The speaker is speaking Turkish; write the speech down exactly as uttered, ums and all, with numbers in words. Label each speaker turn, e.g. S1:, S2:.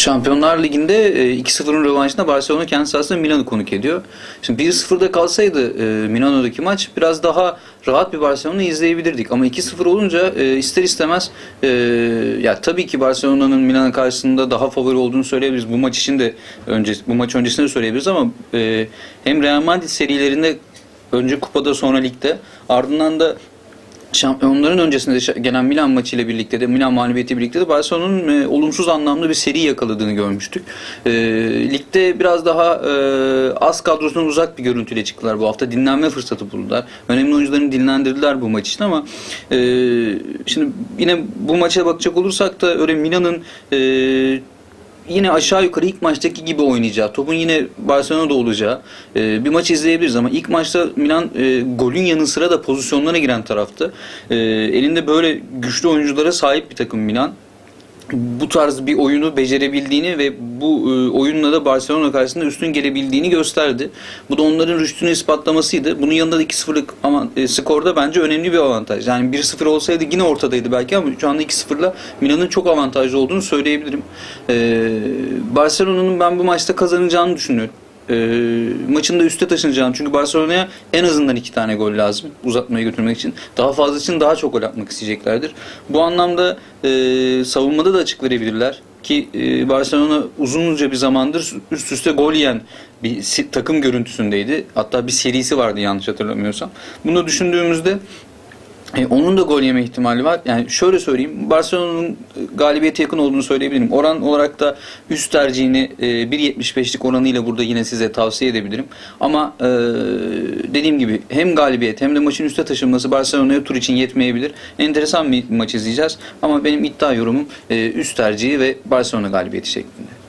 S1: Şampiyonlar Ligi'nde iki sıfırın rövanşında Barcelona kendi sahasında Milan'ı konuk ediyor. Şimdi bir sıfırda kalsaydı Milano'daki maç biraz daha rahat bir Barcelona izleyebilirdik. Ama iki sıfır olunca ister istemez ya tabii ki Barcelona'nın Milan'a karşısında daha favori olduğunu söyleyebiliriz. Bu maç için de önce bu maç öncesinde de söyleyebiliriz ama hem Real Madrid serilerinde önce kupada sonra ligde ardından da şampiyonların öncesinde gelen Milan maçıyla birlikte de Milan mağlubiyeti birlikte de Barcelona'nın e, olumsuz anlamda bir seri yakaladığını görmüştük. E, ligde biraz daha e, az kadrosundan uzak bir görüntüyle çıktılar bu hafta. Dinlenme fırsatı buldular. Önemli oyuncularını dinlendirdiler bu maç için ama e, şimdi yine bu maça bakacak olursak da öyle Milan'ın e, yine aşağı yukarı ilk maçtaki gibi oynayacağı, topun yine Barcelona'da olacağı e, bir maç izleyebiliriz ama ilk maçta Milan e, golün yanı sıra da pozisyonlara giren taraftı. E, elinde böyle güçlü oyunculara sahip bir takım Milan. Bu tarz bir oyunu becerebildiğini ve bu e, oyunla da Barcelona karşısında üstün gelebildiğini gösterdi. Bu da onların rüştünü ispatlamasıydı. Bunun yanında da iki sıfırlık ama e, skorda bence önemli bir avantaj. Yani bir sıfır olsaydı yine ortadaydı belki ama şu anda iki sıfırla Milan'ın çok avantajlı olduğunu söyleyebilirim. E, Barcelona'nın ben bu maçta kazanacağını düşünüyorum. E, maçın da üste taşınacağını, çünkü Barcelona'ya en azından iki tane gol lazım uzatmaya götürmek için. Daha fazla için daha çok gol atmak isteyeceklerdir. Bu anlamda e, savunmada da açık verebilirler ki e, Barcelona uzunca bir zamandır üst üste gol yiyen bir takım görüntüsündeydi. Hatta bir serisi vardı yanlış hatırlamıyorsam. Bunu düşündüğümüzde E, onun da gol yeme ihtimali var. Yani şöyle söyleyeyim, Barcelona'nın galibiyete yakın olduğunu söyleyebilirim. Oran olarak da üst tercihini e, bir yetmiş beşlik oranıyla burada yine size tavsiye edebilirim. Ama e, dediğim gibi hem galibiyet hem de maçın üste taşınması Barcelona'ya tur için yetmeyebilir. Enteresan bir maç izleyeceğiz. Ama benim iddia yorumum e, üst tercihi ve Barcelona galibiyeti şeklinde.